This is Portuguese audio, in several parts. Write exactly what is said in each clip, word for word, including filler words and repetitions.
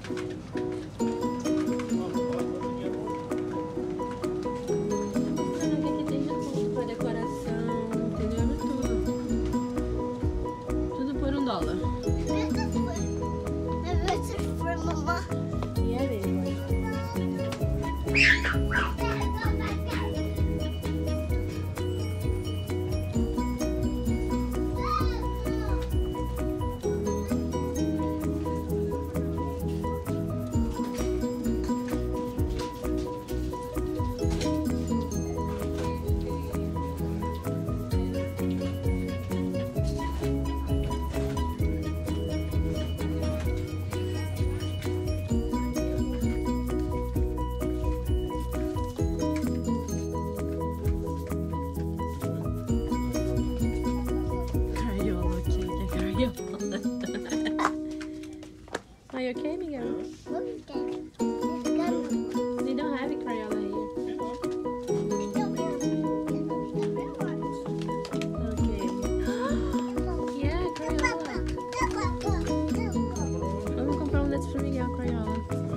Are you okay, Miguel? Okay. They don't have a Crayola here. Okay. Yeah, Crayola. Vamos comprar um desses pro Miguel, Crayola.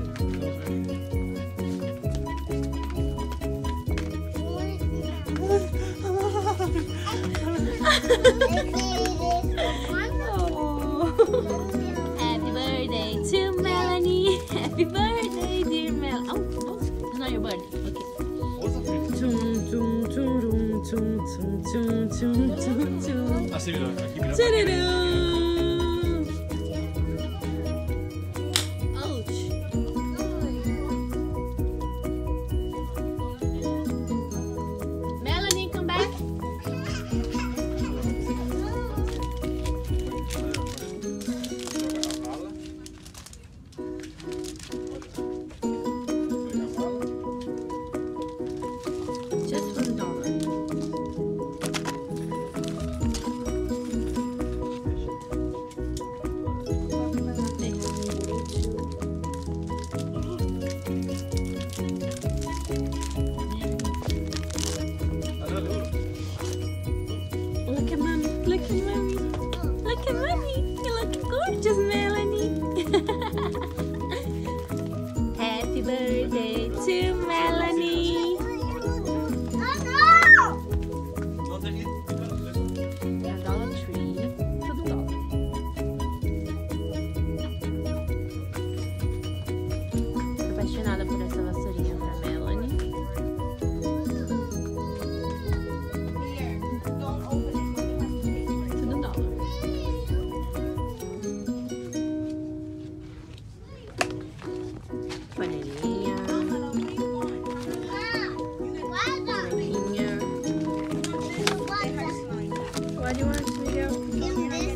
Happy birthday to Melanie. Happy birthday, dear Mel. Oh, oh, it's not your birthday. Okay. Tum, tum, tum, tum, tum, tum, tum, tum, tum. Ah, sì, vedo, aqui mirando. Ouch. Melanie, come back. Just one dollar. Look at mommy, look at mommy, look at mommy. You look gorgeous, Melanie. Happy birthday to Melanie. A Dollar Tree, tudo dólar. Tô apaixonada por essa vassourinha pra Melanie. Tudo dólar. Panelinha. Panelinha. What do you want, Miguel?